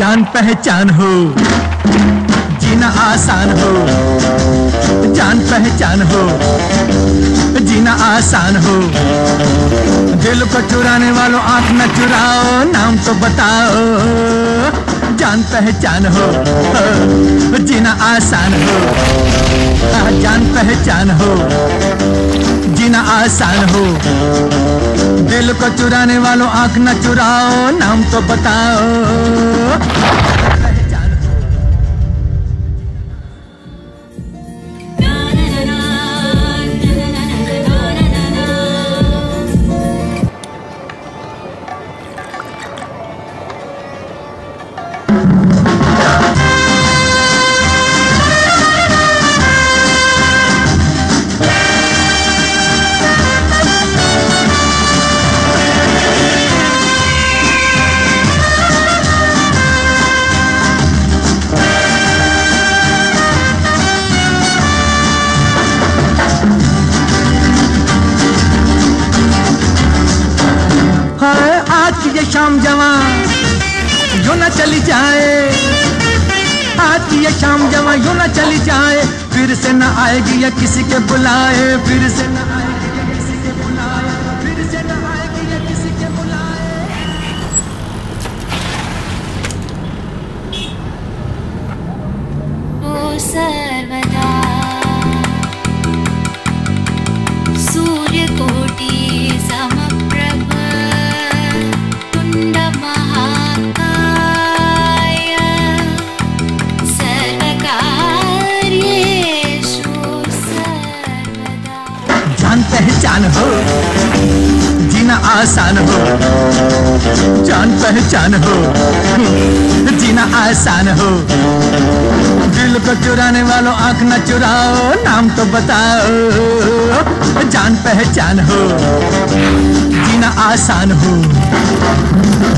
जान पहचान हो, जीना आसान हो, जान पहचान हो, जीना आसान हो। दिल को चुराने वालों आंख न चुराओ, नाम तो बताओ, जान पहचान हो, जीना आसान हो, जान पहचान हो, जीना आसान हो। दिल को चुराने वालों आंख न चुराओ, नाम तो बताओ। शाम जवां यूं न चली जाए, आज की ये शाम जवां यूं न चली जाए, फिर से न आएगी या किसी के बुलाए, फिर से न आएगी या किसी के बुलाए, फिर से न आएगी या किसी के बुलाए। ओ सर्वदा सूर्य कोटि समप्रभ पहचान हो, जीना आसान हो, जान पहचान हो, जीना आसान हो। दिल को चुराने वालों आंख न चुराओ, नाम तो बताओ, जान पहचान हो, जीना आसान हो।